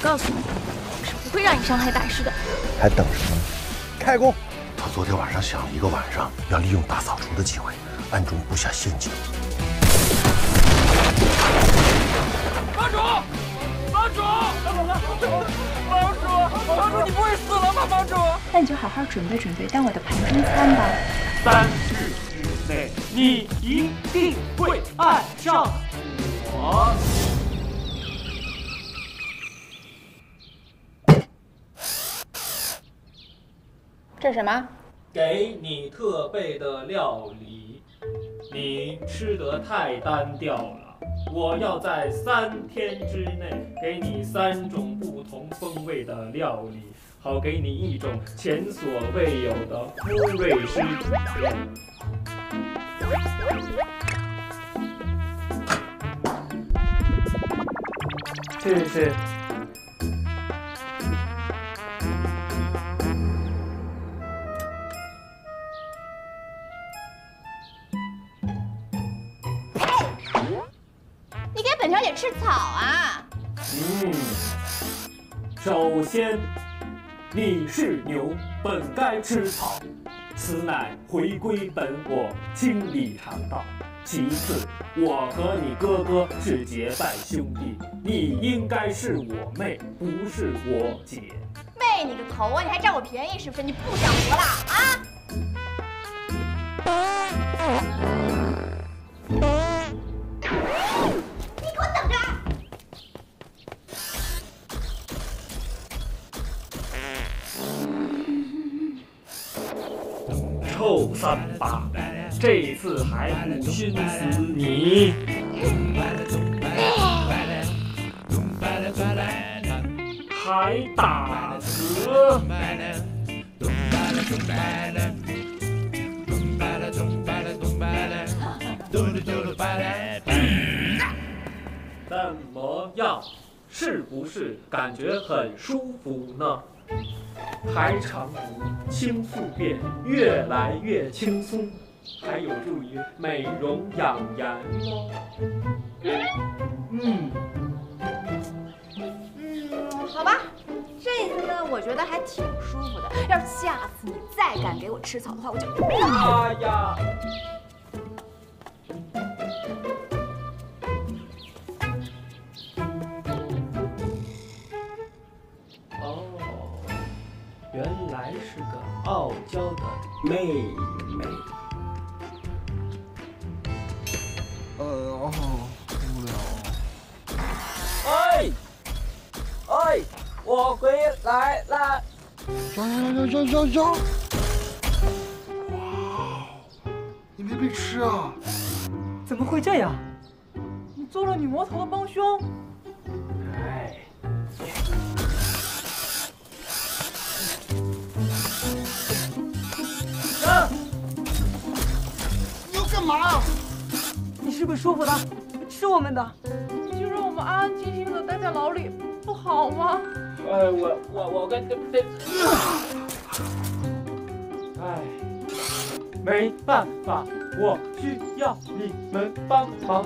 告诉你，我是不会让你伤害大师的。 还等什么？开工！他昨天晚上想了一个晚上，要利用大扫除的机会，暗中布下陷阱。 帮主！帮主！帮主，你不会死了吧，帮主？ 那你就好好准备准备，当我的盘中餐吧。 3日之内，你一定会爱上我。 这是什么？ 给你特备的料理，你吃得太单调了。我要在3天之内给你3种不同风味的料理，好给你一种前所未有的风味诗体验。试试。 你给本小姐吃草啊？ 首先，你是牛，本该吃草，此乃回归本我，清理肠道。其次，我和你哥哥是结拜兄弟，你应该是我妹，不是我姐。 妹你个头啊！你还占我便宜是不是？你不想活了啊？你给我等着！ 臭三八，这次还不熏死你！还打嗝！怎么样？是不是感觉很舒服呢？排肠服、清宿便，越来越轻松，还有助于美容养颜哦。 好吧，这次呢，我觉得还挺舒服的。要是下次你再敢给我吃草的话，我就…… 哎呀！哦，原来是个傲娇的妹妹。 无聊。 哎，我回来啦！ 呀！哇，你没被吃啊？ 怎么会这样？你做了女魔头的帮凶？ 哎， 你要干嘛？ 你是不是说服他吃我们的？ 你就让我们安安静静的待在牢里，不好吗？ 我跟哎，没办法，我需要你们帮忙。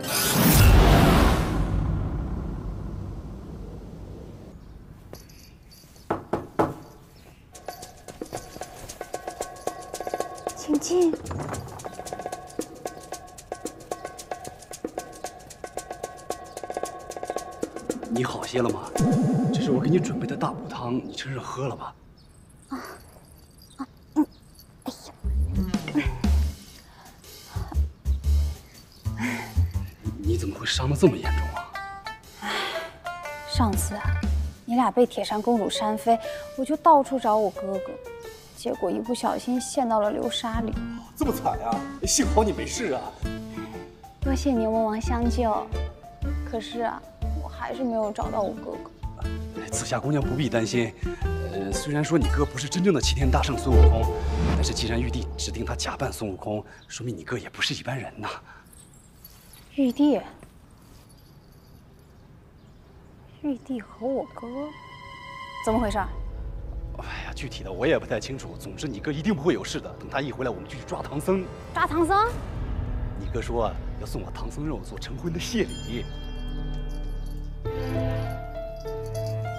请进。 你好些了吗？这是我给你准备的大补汤，你趁热喝了吧。你怎么会伤得这么严重啊？ 上次啊，你俩被铁扇公主扇飞，我就到处找我哥哥，结果一不小心陷到了流沙里。 这么惨啊！幸好你没事啊。 多谢牛魔王相救，可是啊，我还是没有找到我哥哥。 紫霞姑娘不必担心。虽然说你哥不是真正的齐天大圣孙悟空，但是既然玉帝指定他假扮孙悟空，说明你哥也不是一般人呐。 玉帝和我哥怎么回事？ 哎呀，具体的我也不太清楚。总之你哥一定不会有事的。等他一回来，我们就去抓唐僧。 抓唐僧？ 你哥说啊，要送我唐僧肉做成婚的谢礼。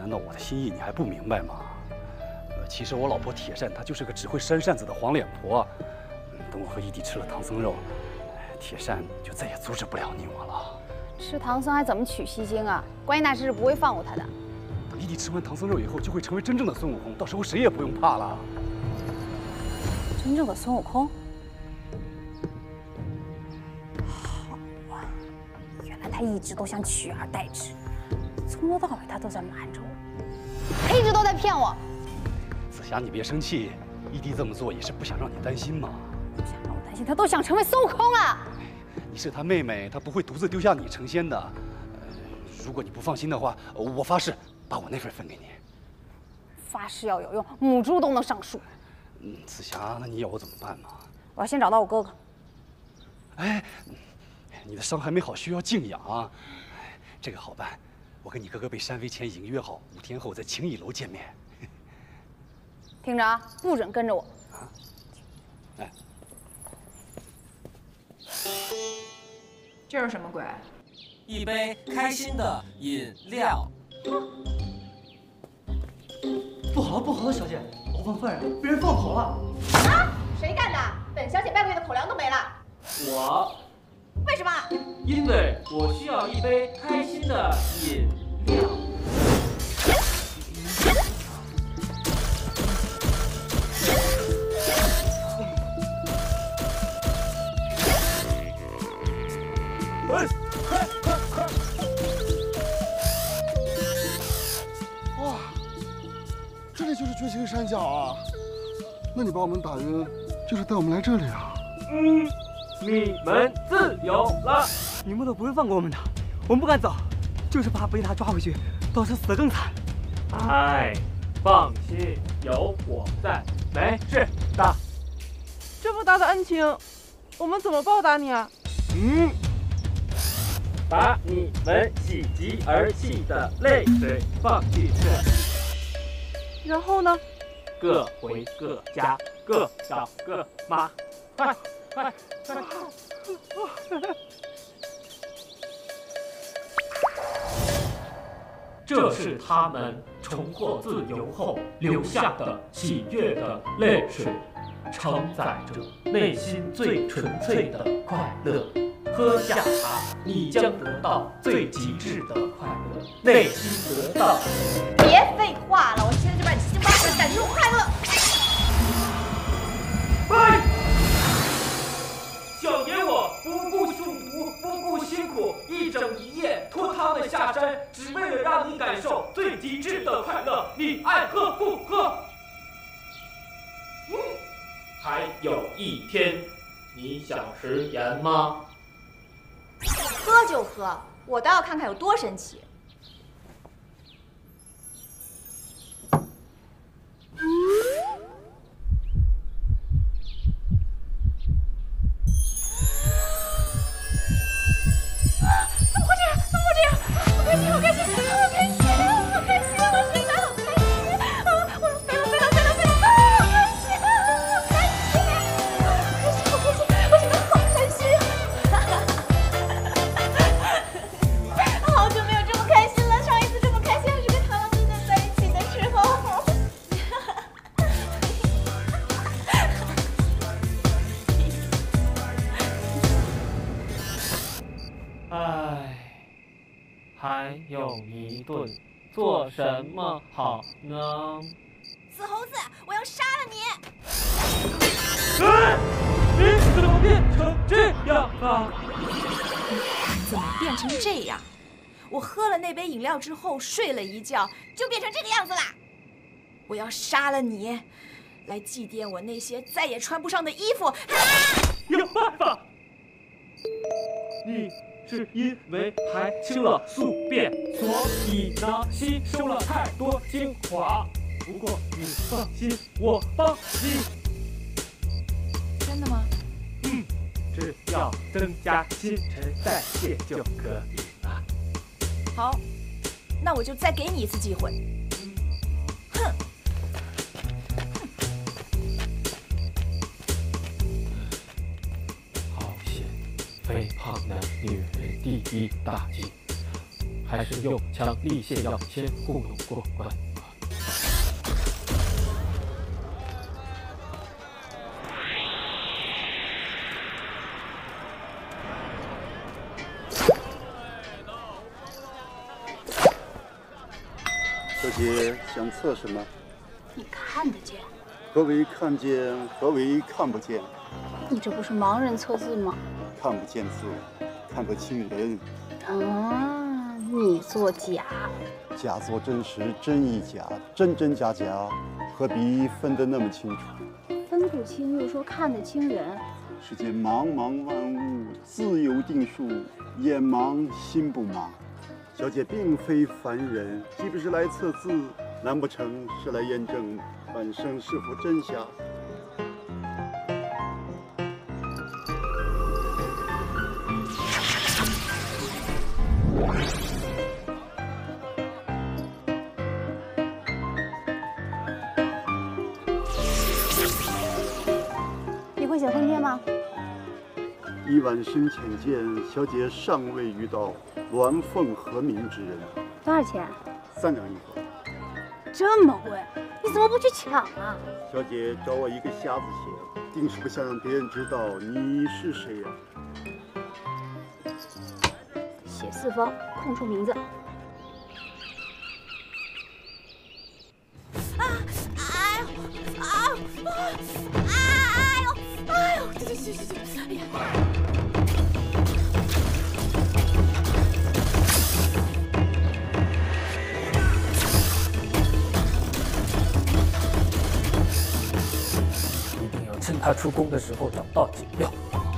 难道我的心意你还不明白吗？其实我老婆铁扇她就是个只会扇扇子的黄脸婆。等我和义弟吃了唐僧肉，铁扇就再也阻止不了你我了。 吃唐僧还怎么取西经啊？观音大师是不会放过他的。 等义弟吃完唐僧肉以后，就会成为真正的孙悟空，到时候谁也不用怕了。 真正的孙悟空？好啊，原来他一直都想取而代之，从头到尾他都在瞒着我，他一直都在骗我。 紫霞，你别生气，义弟这么做也是不想让你担心嘛。 不想让我担心，他都想成为孙悟空了。 你是他妹妹，他不会独自丢下你成仙的。如果你不放心的话，我发誓把我那份分给你。 发誓要有用，母猪都能上树。 紫霞，那你要我怎么办呢？ 我要先找到我哥哥。 哎，你的伤还没好，需要静养。这个好办，我跟你哥哥被山飞前已经约好，5天后在情谊楼见面。 听着啊，不准跟着我。 哎， 这是什么鬼？ 一杯开心的饮料。 不好了，不好了，小姐，我放犯人被人放跑了。 啊！谁干的？本小姐半个月的口粮都没了。 我， 为什么？ 因为我需要一杯开心的饮料。 哇，这里就是绝情山脚啊！那你把我们打晕，就是带我们来这里啊？ 你们自由了。 你们都不会放过我们的，我们不敢走，就是怕被他抓回去，到时死得更惨。 哎，放心，有我在，没事的。 这么大的恩情，我们怎么报答你啊？ 把你们喜极而泣的泪水放进这里， 然后呢？ 各回各家，各找各妈。快！这是他们重获自由后流下的喜悦的泪水，承载着内心最纯粹的快乐。喝下它，你将得到最极致的快乐，内心得到。 别废话了，我现在就把你788的感受快乐。 哎！小爷我不顾中毒，不顾辛苦，一整一夜脱汤的下山，只为了让你感受最极致的快乐。你爱喝不喝？还有1天，你想食言吗？ 喝就喝，我倒要看看有多神奇。 还有1顿，做什么好呢？ 死猴子，我要杀了你！ 你怎么变成这样啊？ 怎么变成这样？我喝了那杯饮料之后，睡了一觉，就变成这个样子啦！我要杀了你，来祭奠我那些再也穿不上的衣服。 有办法！你是因为排清了宿便，所以呢吸收了太多精华。不过你放心，我帮你。 真的吗？ 只要增加新陈代谢就可以了。 好，那我就再给你一次机会。哼！ 好险，肥胖男女人第1大忌。 还是用强力泻药先糊弄过关。 小姐想测什么？ 你看得见？ 何为看见？何为看不见？ 你这不是盲人测字吗？ 看不见字，看得清人。 啊，你作假。 假作真实，真亦假，真真假假，何必分得那么清楚？ 分不清又说看得清人。 世间茫茫万物，自有定数，眼盲心不盲。小姐并非凡人，既不是来测字，难不成是来验证本生是否真假？ 你会写婚帖吗？ 一晚生浅见，小姐尚未遇到鸾凤和鸣之人。 多少钱 ？3两一盒。 这么贵，你怎么不去抢啊？ 小姐找我一个瞎子写，定是不想让别人知道你是谁呀。 写4封，空出名字。 一定要趁他出宫的时候找到景料。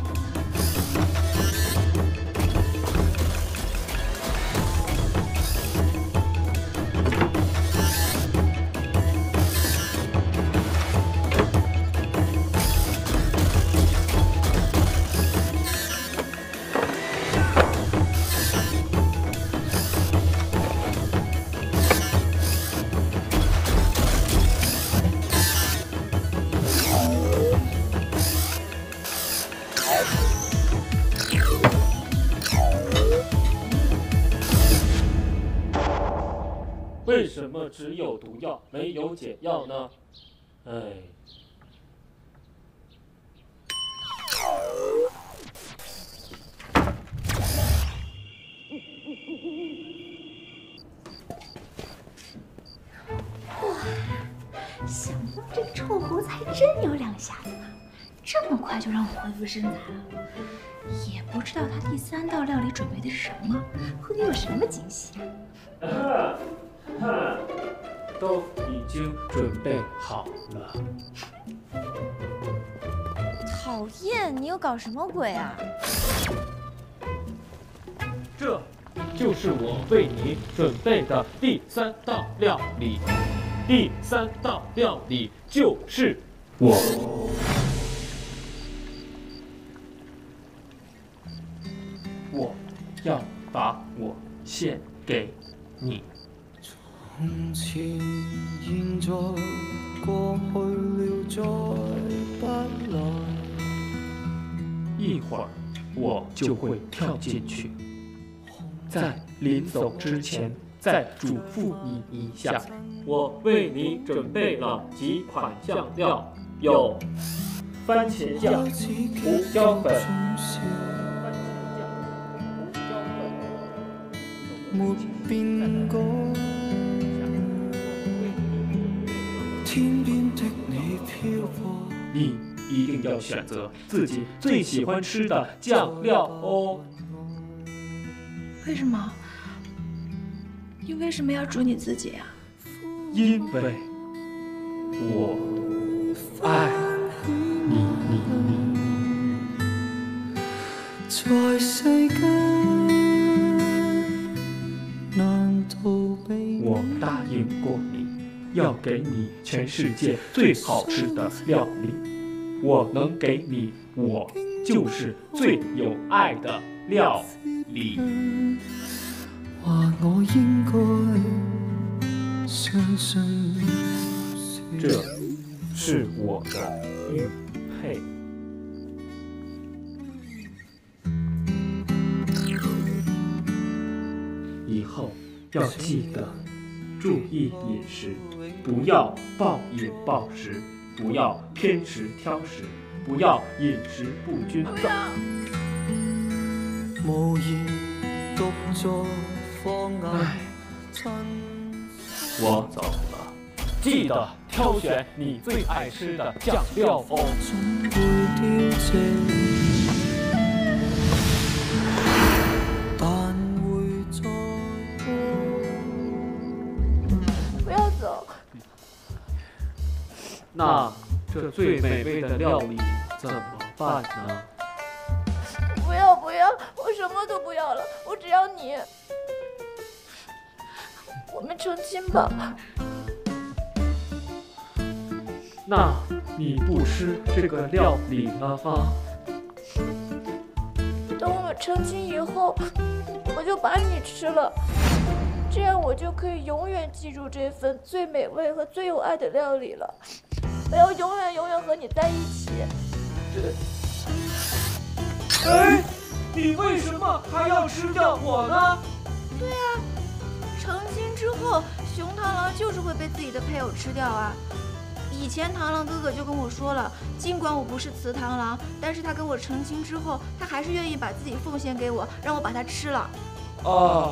为什么只有毒药没有解药呢？哎， 想不到这个臭猴子还真有两下子呢，这么快就让我恢复身材了。也不知道他第3道料理准备的是什么，会给我什么惊喜？ 都已经准备好了。 讨厌，你又搞什么鬼啊？ 这就是我为你准备的第3道料理。第3道料理就是我。我要把我献给你。 从前、现在、过去了，再不来。 一会儿我就会跳进去，在临走之前再嘱咐你一下，我为你准备了几款酱料，有番茄酱、胡椒粉。 没变改，天边的你飘过。 你一定要选择自己最喜欢吃的酱料哦。 为什么？你为什么要煮你自己啊？ 因为我爱你。 在世间。 我答应过你，要给你全世界最好吃的料理。我能给你，我就是最有爱的料理。 话我应该相信， 这是我的玉佩。以后要记得注意饮食，不要暴饮暴食，不要偏食挑食，不要饮食不均。 无言独坐放眼亲。 我走了，记得挑选你最爱吃的酱料哦。 总会凋谢，但会再播。 不要走。 那这最美味的料理怎么办呢？ 不要不要，我什么都不要了，我只要你。我们成亲吧。 那你不吃这个料理了吗？ 等我们成亲以后，我就把你吃了，这样我就可以永远记住这份最美味和最有爱的料理了。我要永远永远和你在一起。 哎，你为什么还要吃掉我呢？ 对啊，成亲之后，熊螳螂就是会被自己的配偶吃掉啊。以前螳螂哥哥就跟我说了，尽管我不是雌螳螂，但是他跟我成亲之后，他还是愿意把自己奉献给我，让我把它吃了。 哦，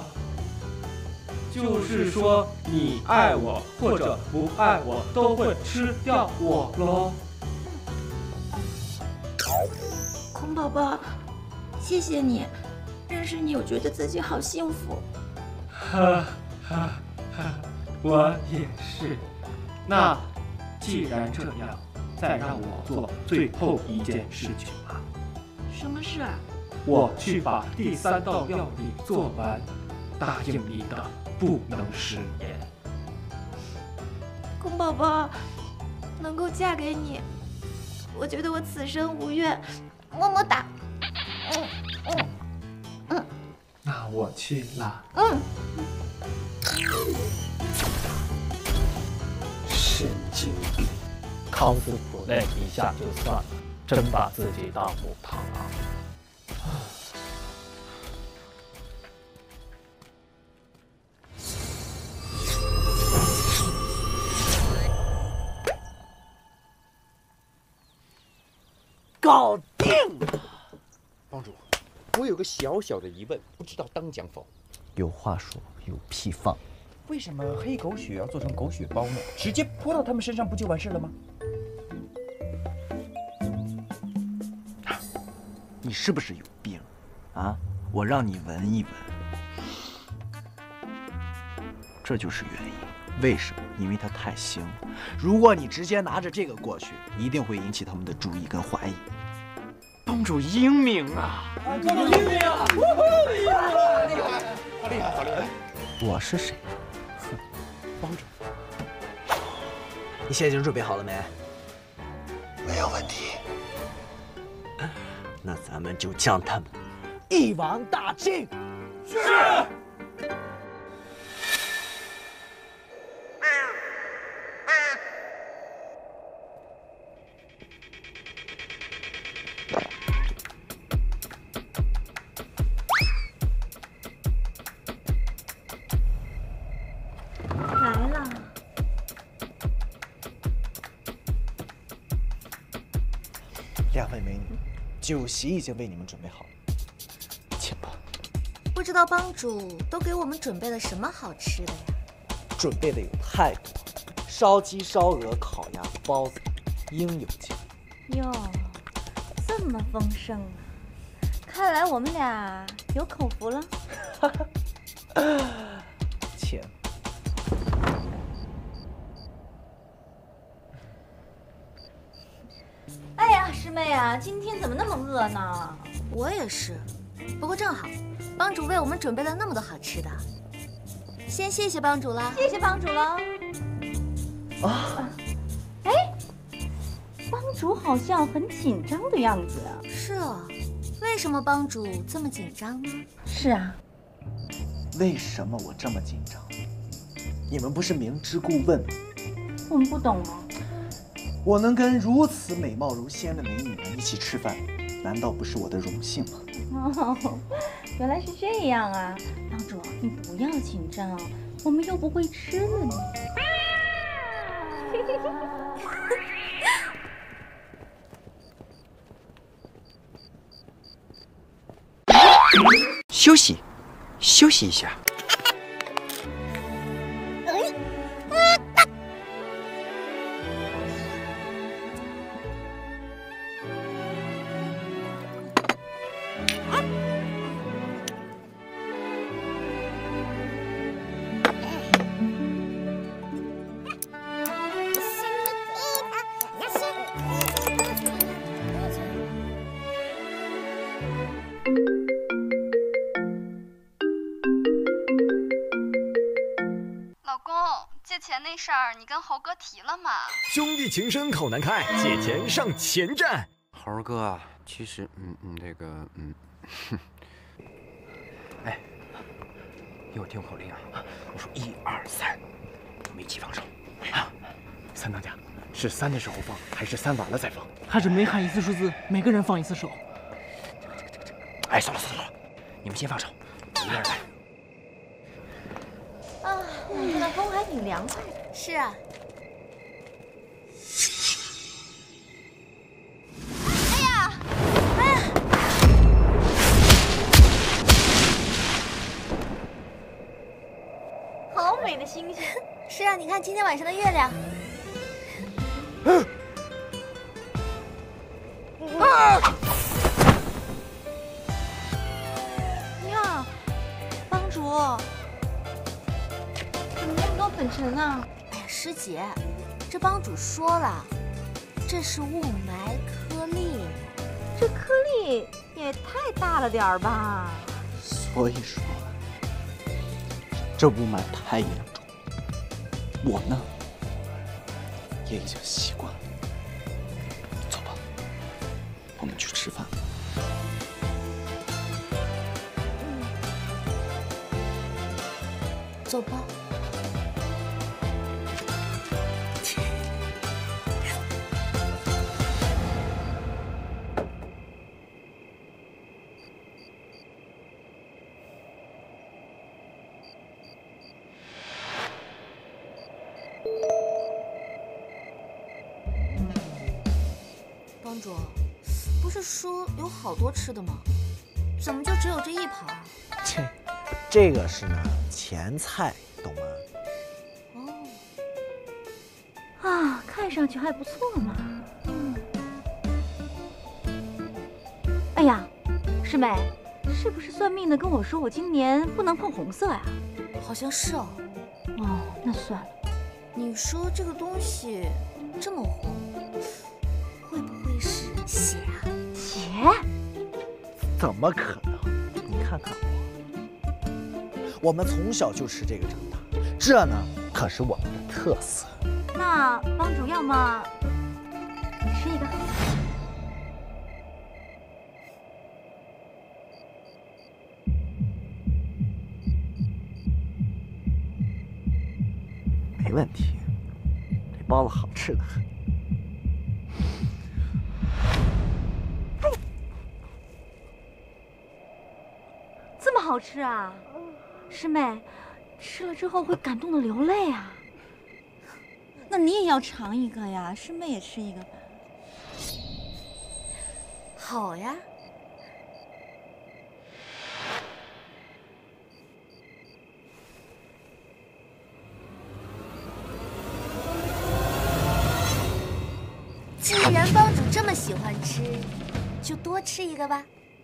就是说你爱我或者不爱我，都会吃掉我喽。 孔宝宝，谢谢你，认识你，我觉得自己好幸福。 哈哈哈，我也是。那既然这样，再让我做最后一件事情吧。 什么事啊？ 我去把第3道料理做完，答应你的不能食言。 孔宝宝，能够嫁给你，我觉得我此生无怨。么么哒。 那我去啦。神经病，康斯普累一下就算了，真把自己当母螳螂。 搞定了！帮主，我有个小小的疑问，不知道当讲否？ 有话说，有屁放。 为什么黑狗血要做成狗血包呢？直接泼到他们身上不就完事了吗？ 你是不是有病啊？我让你闻一闻，这就是原因。为什么？因为它太腥了。如果你直接拿着这个过去，一定会引起他们的注意跟怀疑。 帮主英明啊！ 帮主英明啊！ 厉害，好厉害，好厉害！ 我是谁？ 帮主， 你现在已经准备好了没？ 没有问题。 那咱们就将他们一网打尽。 是。 来了。 两位美女，酒席已经为你们准备好了，请吧。 不知道帮主都给我们准备了什么好吃的呀？ 准备的有太多，烧鸡、烧鹅、烤鸭、包子，应有尽有。 哟，这么丰盛啊！看来我们俩有口福了。 请。 哎呀，师妹啊，今天怎么那么饿呢？ 我也是，不过正好，帮主为我们准备了那么多好吃的，先谢谢帮主了。 谢谢帮主了。 啊， 哎，帮主好像很紧张的样子啊。 是啊，为什么帮主这么紧张呢？ 是啊， 为什么我这么紧张？你们不是明知故问吗？ 我们不懂啊。 我能跟如此美貌如仙的美女们一起吃饭， 难道不是我的荣幸吗？ 哦，原来是这样啊，帮主，你不要紧张，我们又不会吃了你。 休息，休息一下。 借钱那事儿，你跟猴哥提了吗？ 兄弟情深口难开，借钱上前站。 猴哥啊，其实，哎，给我听口令啊！我说1、2、3，我们一起放手。啊， 三当家，是3的时候放，还是3完了再放？ 还是每喊一次数字，每个人放一次手？ 哎，算了，你们先放手，我一个人来。 啊，晚上的风还挺凉快的。 是啊。哎呀！哎呀！ 好美的星星。 是啊，你看今天晚上的月亮。 呀，帮主。怎么那么多粉尘啊？ 哎呀，师姐，这帮主说了，这是雾霾颗粒。 这颗粒也太大了点儿吧？ 所以说，这雾霾太严重了。我呢，也已经习惯了。走吧，我们去吃饭。 走吧。帮主，不是说有好多吃的吗？怎么就只有这一盘啊？ 这个是呢前菜，懂吗？ 哦。啊，看上去还不错嘛。哎呀，师妹，是不是算命的跟我说我今年不能碰红色呀？ 好像是哦。 哦，那算了。 你说这个东西这么红，会不会是血啊？ 血？ 怎么可能？你看看我们从小就吃这个长大，这呢可是我们的特色。 那帮主要么吃一个。 没问题，这包子好吃的很。 这么好吃啊，师妹，吃了之后会感动的流泪啊。那你也要尝一个呀，师妹也吃一个吧。 好呀。既然帮主这么喜欢吃，就多吃一个吧。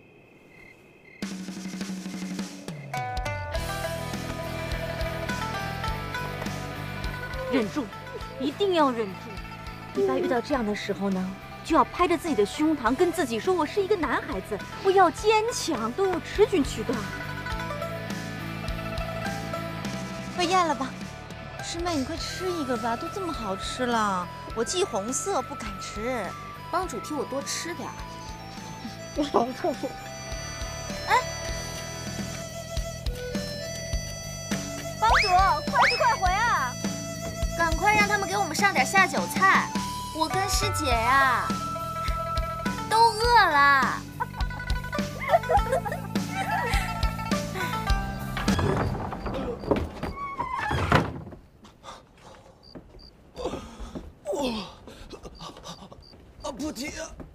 忍住，一定要忍住。一般遇到这样的时候呢，就要拍着自己的胸膛，跟自己说：“我是一个男孩子，我要坚强，都有持续渠道。” 快咽了吧，师妹，你快吃一个吧，都这么好吃了。我忌红色，不敢吃。 帮主替我多吃点。 哎，帮主，快去快回啊！ 赶快让他们给我们上点下酒菜，我跟师姐呀，都饿了。 菩提，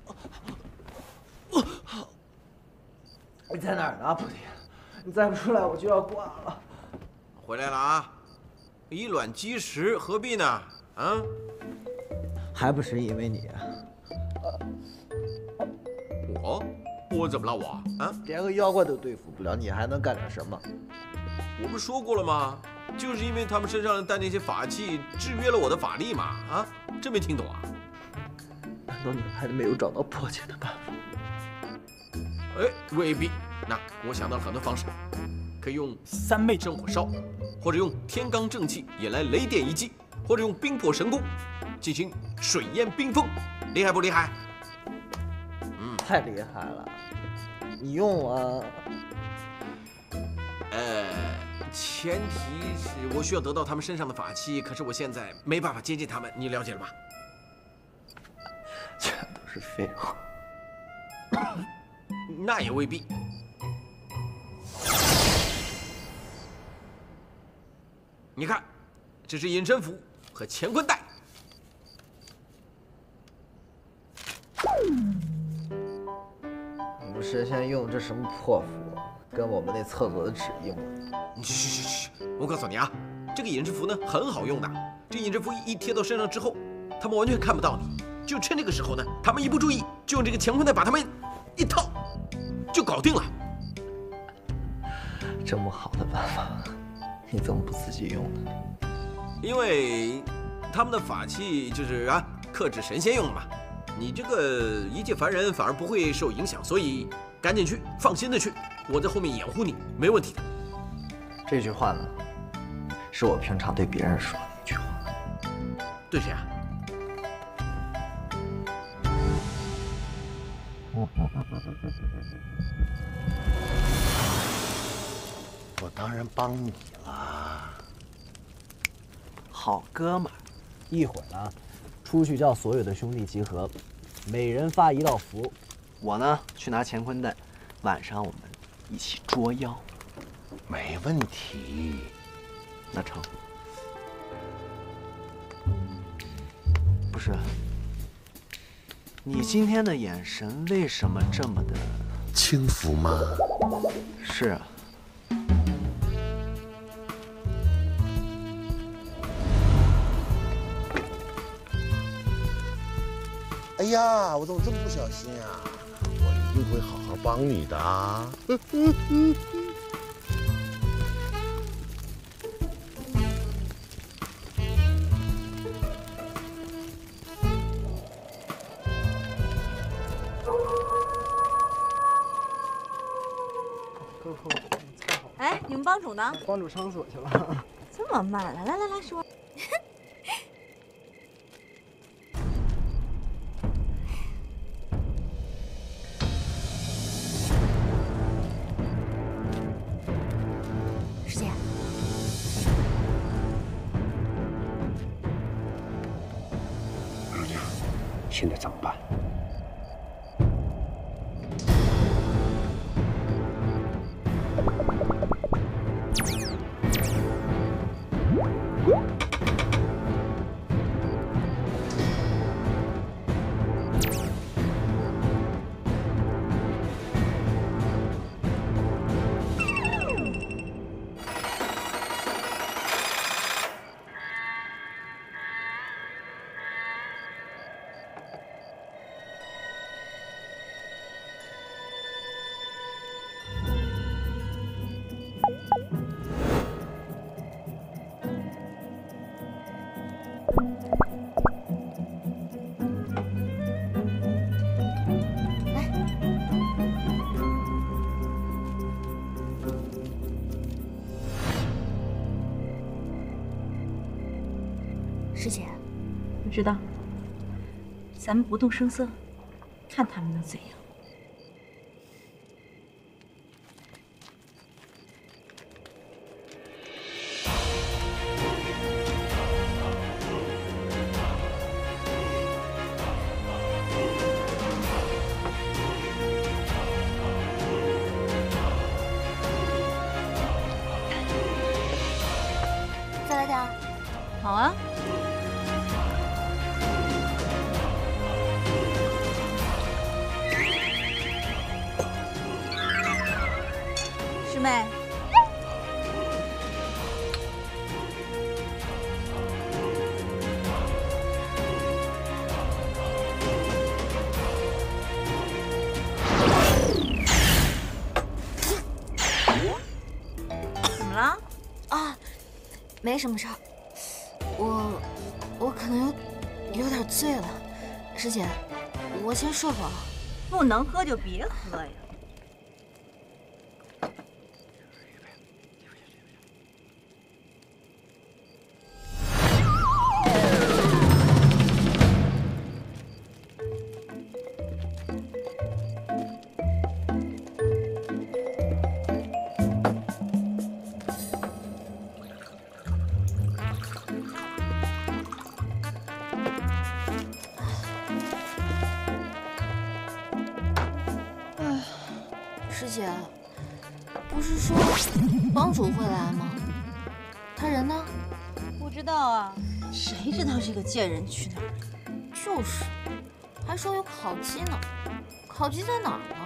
你在哪儿呢，菩提？你再不出来，我就要挂了。 回来了啊！以卵击石，何必呢？啊？ 还不是因为你。 我怎么了？我啊？ 连个妖怪都对付不了，你还能干点什么？ 我不是说过了吗？就是因为他们身上带那些法器，制约了我的法力嘛！啊，真没听懂啊？ 难道你们还没有找到破解的办法？ 哎，未必。那我想到了很多方式，可以用三昧真火烧，或者用天罡正气引来雷电一击，或者用冰魄神功进行水淹冰封，厉害不厉害？ 太厉害了！你用啊？ 前提是我需要得到他们身上的法器，可是我现在没办法接近他们，你了解了吧？ 全都是废话。 那也未必。你看，这是隐身符和乾坤袋。 你们是现在用这什么破符？跟我们那厕所的纸一模一样。 嘘！我告诉你啊，这个隐身符呢很好用的。这隐身符一贴到身上之后，他们完全看不到你。就趁这个时候呢，他们一不注意，就用这个乾坤袋把他们一套，就搞定了。 这么好的办法，你怎么不自己用呢？ 因为他们的法器就是啊，克制神仙用的嘛。你这个一介凡人反而不会受影响，所以赶紧去，放心的去，我在后面掩护你，没问题的。 这句话呢，是我平常对别人说的一句话。 对谁啊？ 我当然帮你了。 好哥们儿，一会儿呢，出去叫所有的兄弟集合，每人发1道符。我呢去拿乾坤袋，晚上我们一起捉妖。 没问题。 那成。不是，你今天的眼神为什么这么的轻浮吗？ 是啊。 哎呀，我怎么这么不小心啊？我一定会好好帮你的。 哎，你们帮主呢？ 帮主上厕所去了。 这么慢，来，说。 师姐， 姑娘，现在怎么办？ 师姐， 不知道，咱们不动声色，看他们能怎样。 师妹。怎么了？ 啊，没什么事儿。我可能有点醉了，师姐，我先睡会儿。 不能喝就别喝呀。 师姐，不是说帮主会来吗？他人呢？ 不知道啊，谁知道这个贱人去哪儿？ 就是，还说有烤鸡呢，烤鸡在哪儿呢？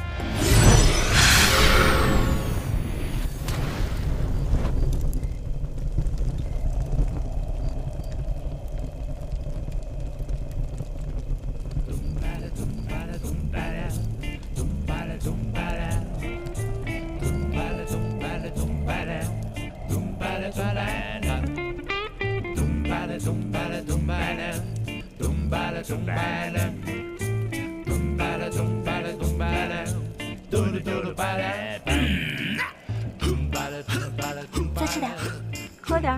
再吃点，喝点。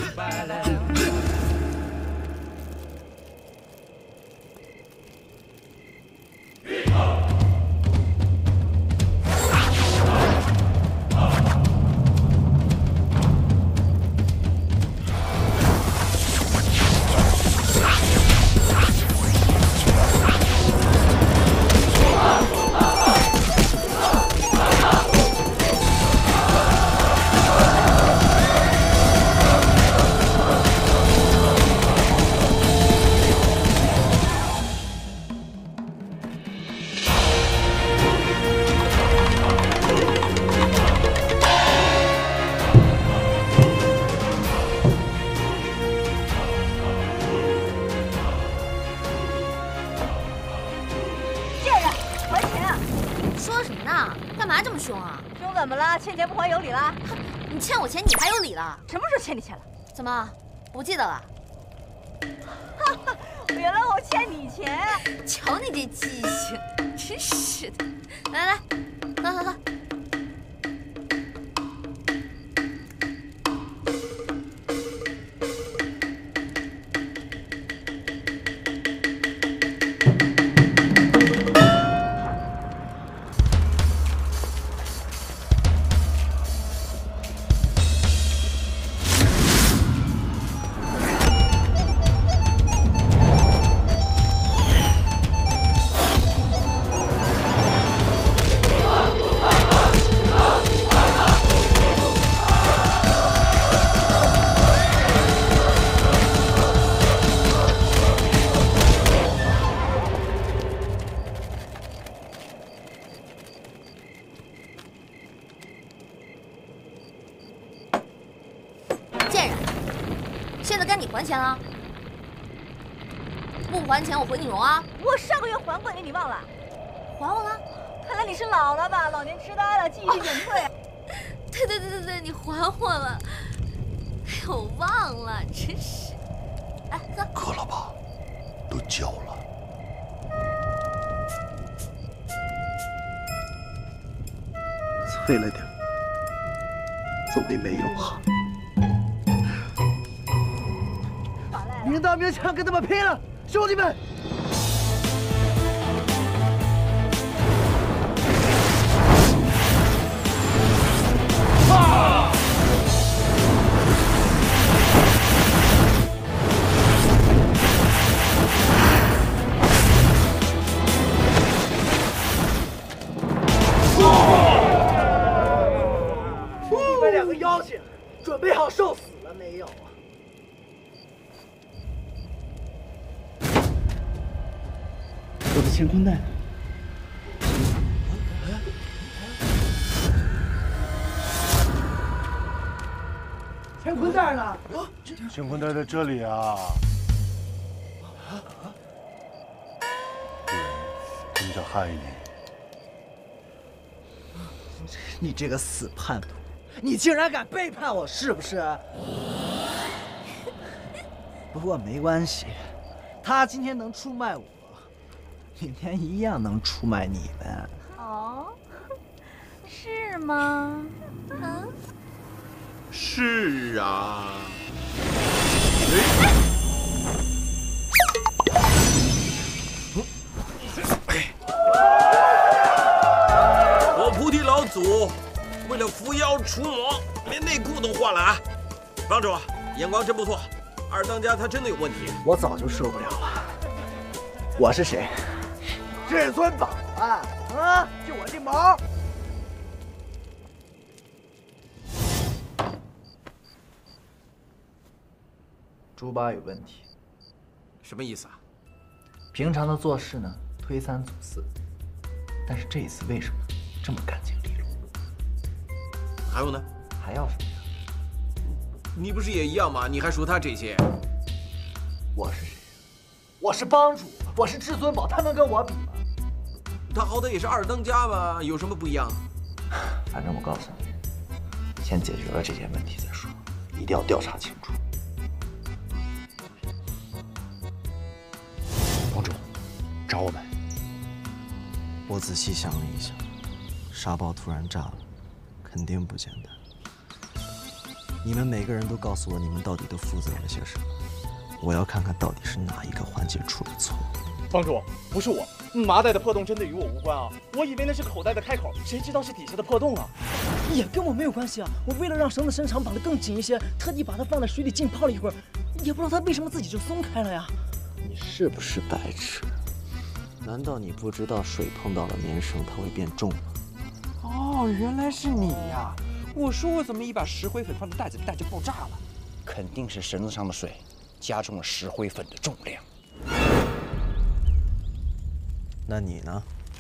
凶怎么了？欠钱不还有理了？你欠我钱，你还有理了？ 什么时候欠你钱了？ 怎么不记得了？ 哈哈，原来我欠你钱！ 瞧你这记性，真是的！来来，喝。贱人，现在该你还钱了。不还钱，我回你容啊！ 我上个月还过你，你忘了？ 还我了？ 看来你是老了吧，老年痴呆了，记忆力减退。 对，你还我了。哎呦，我忘了，真是。来喝。 渴了吧？都叫了。 脆了点，总比没有好。 明刀明枪跟他们拼了，兄弟们！ 啊！ 你们两个妖精，准备好受死了没有啊？ 我的乾坤袋呢？ 乾坤袋呢？ 乾坤袋在这里啊！主人，真叫害你！ 你这个死叛徒，你竟然敢背叛我，是不是？不过没关系，他今天能出卖我，明天一样能出卖你们。 哦，是吗？嗯。 是啊。我菩提老祖为了伏妖除魔，连内裤都换了啊！帮主，眼光真不错，二当家他真的有问题。 我早就受不了了。我是谁？至尊宝啊！啊，就我这毛！猪八有问题。 什么意思啊？ 平常的做事呢，推三阻四，但是这一次为什么这么干净利落？ 还有呢？ 还要什么呀？ 你不是也一样吗？你还说他这些？ 我是谁？我是帮主，我是至尊宝，他能跟我比吗？ 他好歹也是二当家嘛，有什么不一样？ 反正我告诉你，先解决了这件问题再说，一定要调查清楚。 帮主，找我们。 我仔细想了一想，沙包突然炸了，肯定不简单。你们每个人都告诉我，你们到底都负责了些什么？我要看看到底是哪一个环节出了错。 帮主，不是我，麻袋的破洞真的与我无关啊！我以为那是口袋的开口，谁知道是底下的破洞啊！ 也跟我没有关系啊！我为了让绳子伸长，绑得更紧一些，特地把它放在水里浸泡了一会儿，也不知道它为什么自己就松开了呀！ 你是不是白痴？难道你不知道水碰到了棉绳它会变重吗？ 哦，原来是你呀！我说我怎么一把石灰粉放在袋子里，袋就爆炸了？肯定是绳子上的水加重了石灰粉的重量。 那你呢？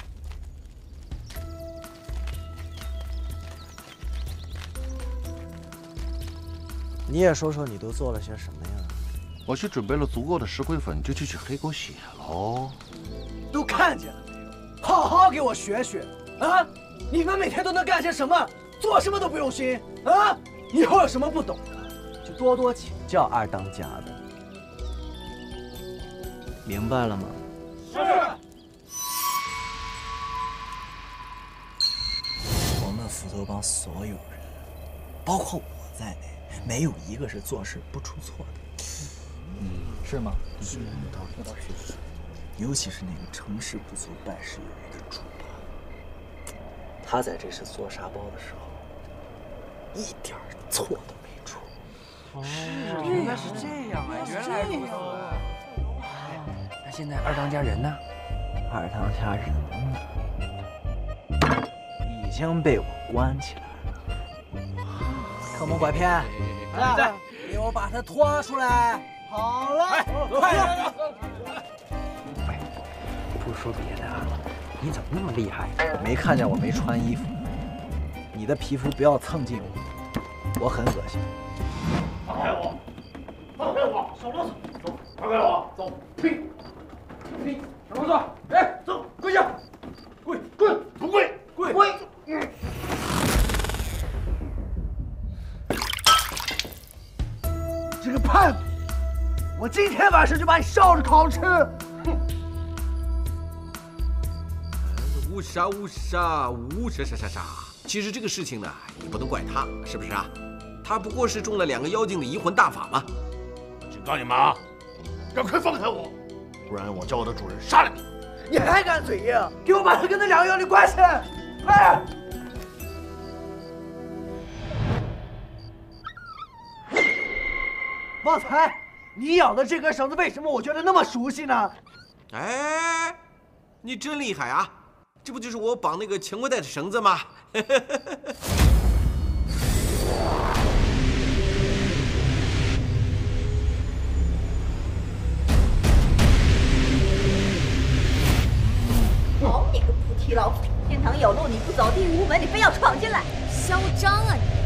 你也说说你都做了些什么呀？ 我去准备了足够的石灰粉，就去取黑狗血喽。 都看见了没有？好好给我学学啊！你们每天都能干些什么？做什么都不用心啊！以后有什么不懂的，就多多请教二当家的。明白了吗？ 是。 我们斧头帮所有人，包括我在内，没有一个是做事不出错的。是吗？是，有道理。尤其是那个成事不足败事有余的猪八，他在这次做沙包的时候，一点错都没出。 哦，原来是这样啊！原来如此。那现在二当家人呢？ 二当家人已经被我关起来了。坑蒙拐骗，来，给我把他拖出来！好了，快点！ 不说别的，你怎么那么厉害？ 没看见我没穿衣服？你的皮肤不要蹭近我很恶心。 放开我！放开我！少啰嗦！走，放开我！走！呸！呸！什么事？哎，走，跪下！跪！跪！不跪！跪！跪！ 这个叛徒！我今天晚上就把你烧着烤吃！ 乌沙乌沙乌沙沙沙沙。其实这个事情呢，也不能怪他，是不是啊？他不过是中了2个妖精的移魂大法嘛。 警告你们啊，赶快放开我，不然我叫我的主人杀了你！ 你还敢嘴硬？给我把他跟那2个妖精关起来！快！旺财，你咬的这根绳子为什么我觉得那么熟悉呢？ 哎，你真厉害啊！这不就是我绑那个乾坤袋的绳子吗？ 好你个菩提老祖，天堂有路你不走，地狱无门你非要闯进来， 嚣张啊你！